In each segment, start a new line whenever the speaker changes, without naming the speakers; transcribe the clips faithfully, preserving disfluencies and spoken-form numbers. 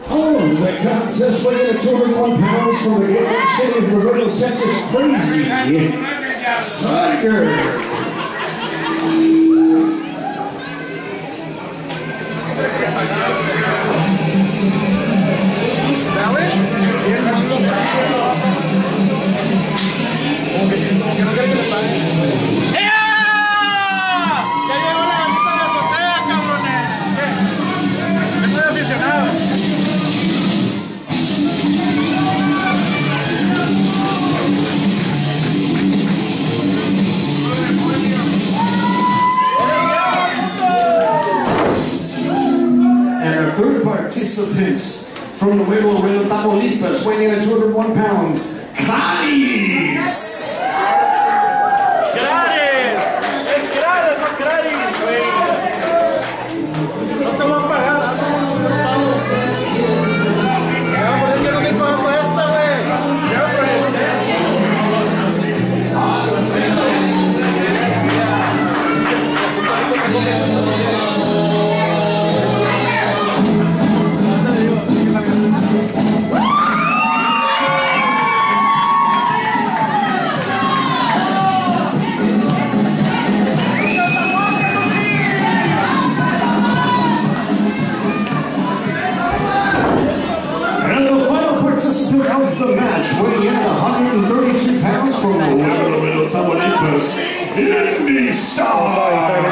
Oh, the contest weighing at two hundred one pounds from the Gilbert City of Laredo, Texas, Crazy Tiger. Third participants from the Laredo, Tamaulipas, weighing in at two hundred one pounds, Clarice!
¡Clarice! ¡Es Clarice, no Clarice, güey! ¡No te voy a pagar! Ya, por eso no me pago esta, güey. Ya, güey.
Of the match, weighing in at one hundred thirty-two pounds from the Laredo, Tamaulipas, Indy Star.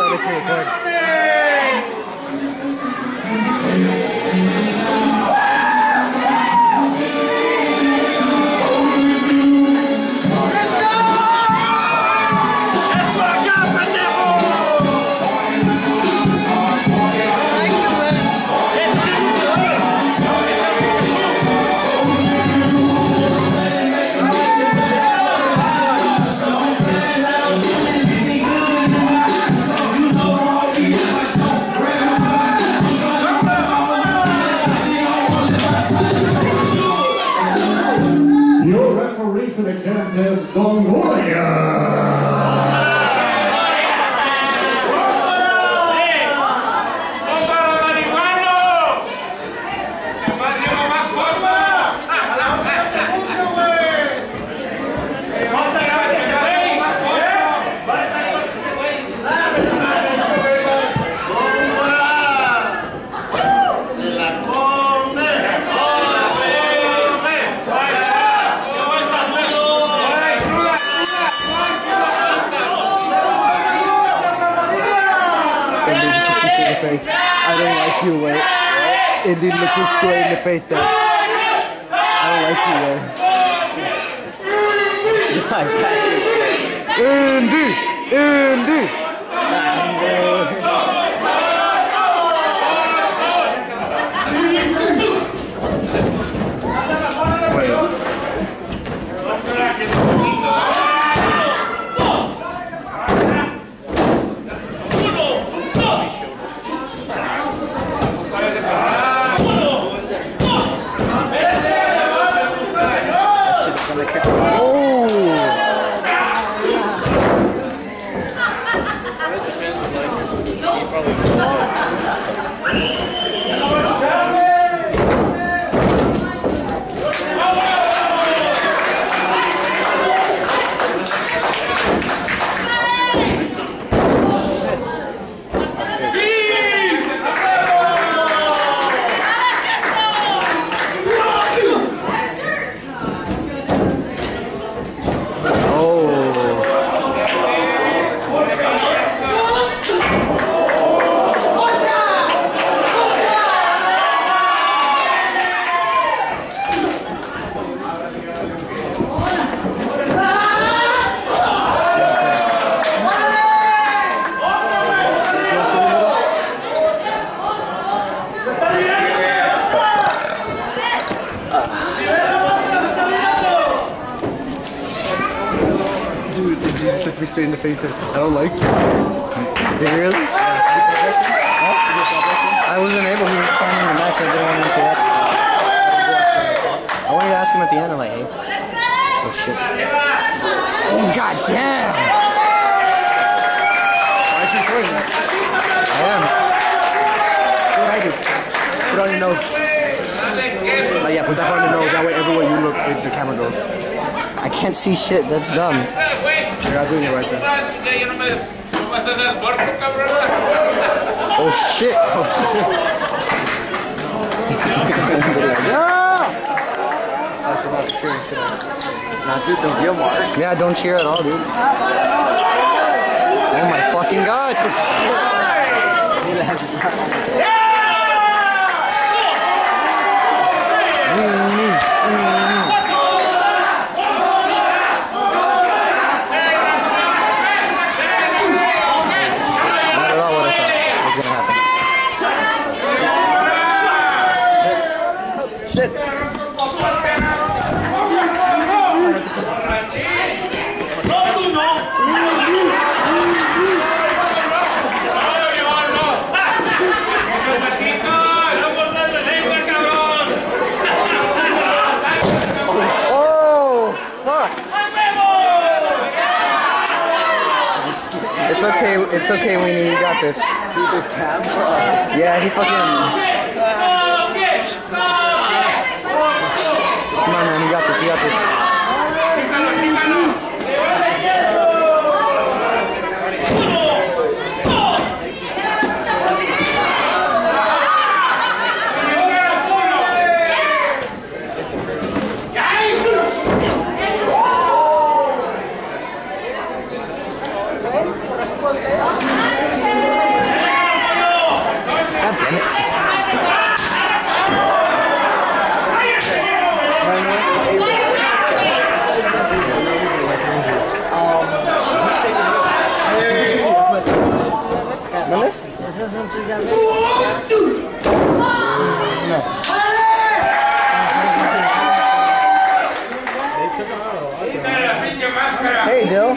Your referee for the contest, Don Goya.
Face. I don't like you, way. Indy looked you straight in the face there. I don't like you, way. Indy! Indy! Look me straight in the face and I don't like you. Did you really? I wasn't able, he was standing in the match, so I didn't want to interrupt. I wanted to ask him at the end, I'm like, hey. Oh shit. Oh god damn! Why aren't you recording this? I am. What did I do? Put on your nose. Like, yeah, put that part in the nose. That way, everywhere you look, the camera goes.
I can't see shit. That's dumb.
You're not doing it right there.
Oh shit. Oh shit.
That's about to cheer shit out.
Nah, dude, don't feel Mark. Yeah, don't cheer at all, dude. Oh my fucking god. Not at all what I thought was gonna happen. Shit. It's okay, it's okay, Weenie, you got this.
Dude, the camera.
Yeah, he fucking... Come on, man, you got this, you got this. God damn it. Hey, Dill.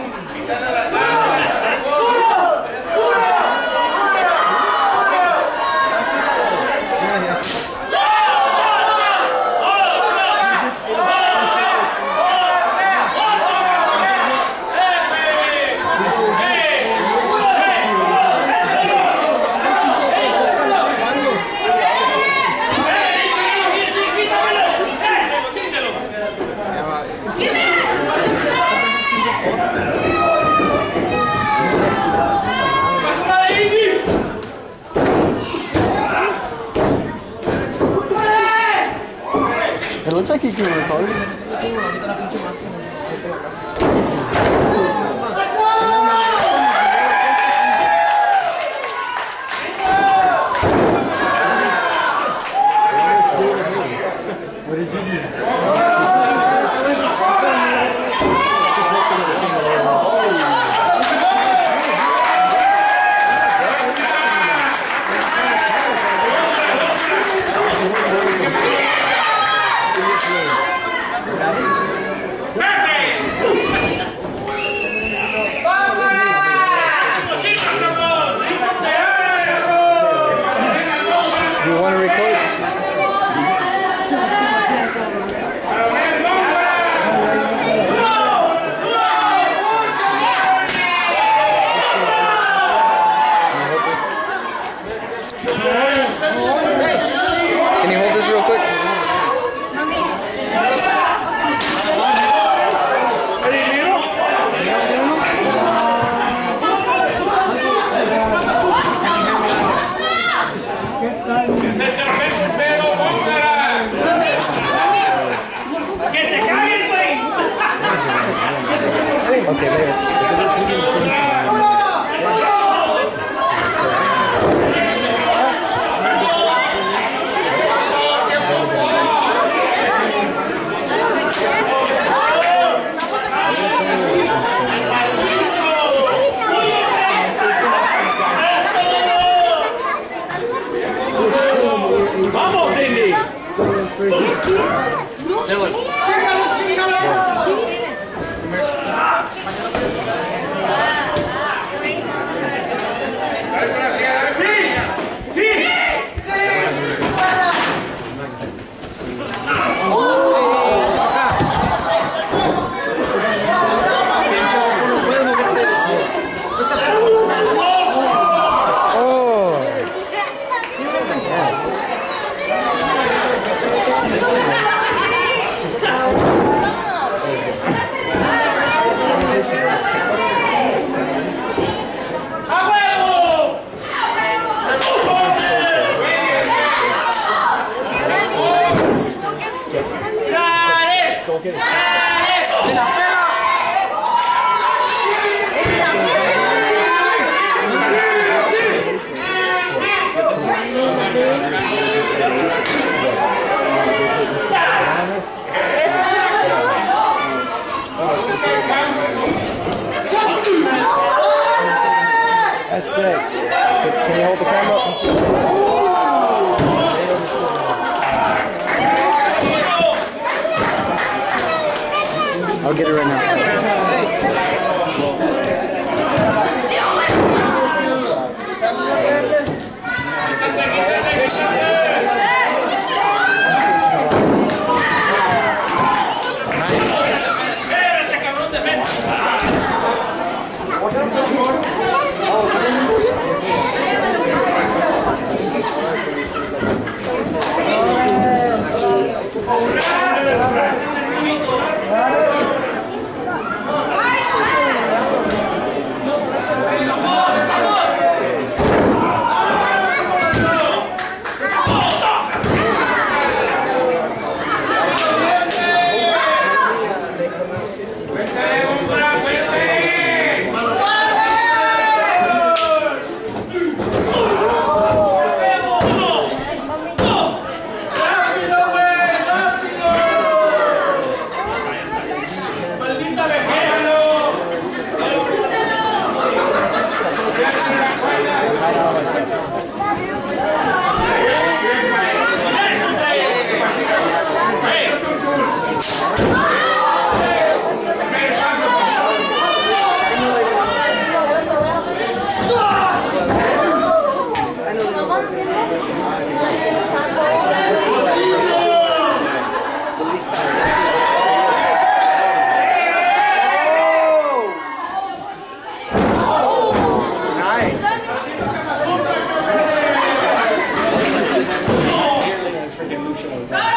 It looks like you can record. What did you do? You want to record? Can you hold this real quick? Okay, there.
¡Vamos, Cindy!
Oh!
get it.
That's good. Can you hold the camera? I'll get it right now.
Freaking Lucha.